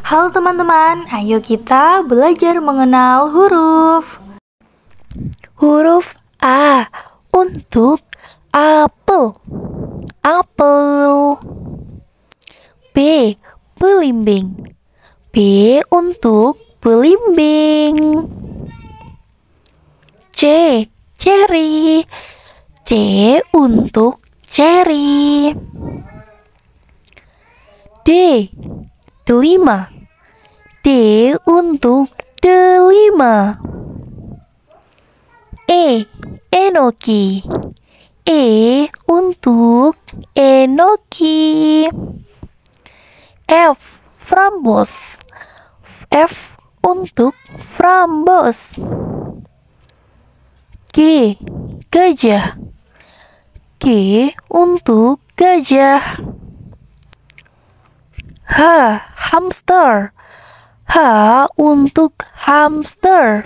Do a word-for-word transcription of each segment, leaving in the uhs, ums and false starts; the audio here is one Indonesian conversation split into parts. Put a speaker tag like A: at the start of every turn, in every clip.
A: Halo teman-teman, ayo kita belajar mengenal huruf.
B: Huruf A untuk apel. Apel. B. Belimbing. B untuk belimbing. C. Cherry. C untuk cherry. D. Delima. D untuk delima. E. Enoki. E untuk enoki. F. Frambos. F untuk frambos. G. Gajah. G untuk gajah. H. Hamster. H untuk hamster.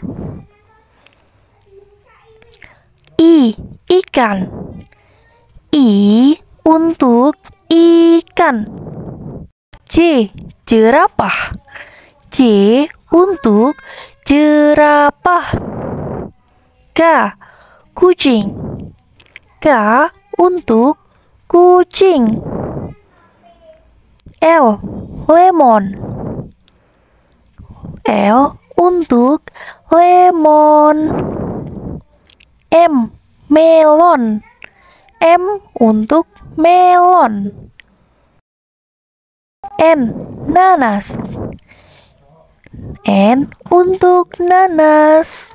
B: I. Ikan. I untuk ikan. J. Jerapah. J untuk jerapah. K. Kucing. K untuk kucing. L. Lemon. L untuk lemon. M. Melon. M untuk melon. N. Nanas. N untuk nanas.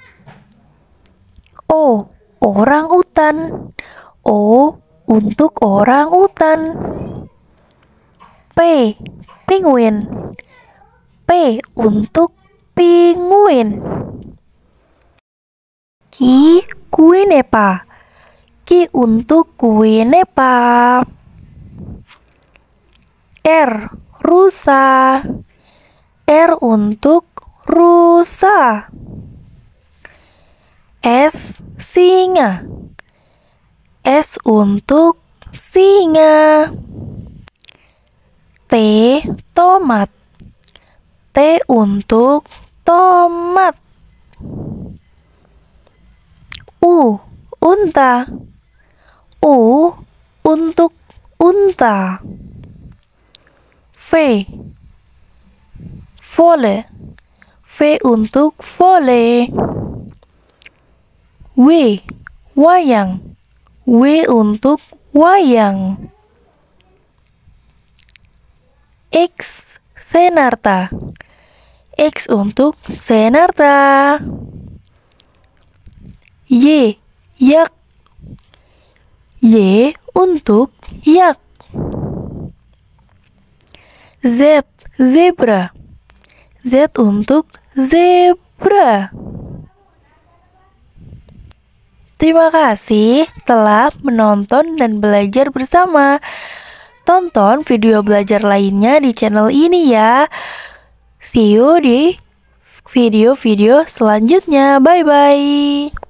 B: O. Orang utan. O untuk orang utan. P. Penguin. P untuk penguin. Q. Kuinepa. Q untuk kuinepa. R. Rusa. R untuk rusa. S. Singa. S untuk singa. T. Tomat. T untuk tomat. U. Unta. U untuk unta. V. Vole. V untuk vole. W. Wayang. W untuk wayang. X. Senarta. X untuk senarta. Y. Yak. Y untuk yak. Z. Zebra. Z untuk zebra. Terima kasih telah menonton dan belajar bersama. Tonton video belajar lainnya di channel ini ya. See you di video-video selanjutnya. Bye-bye.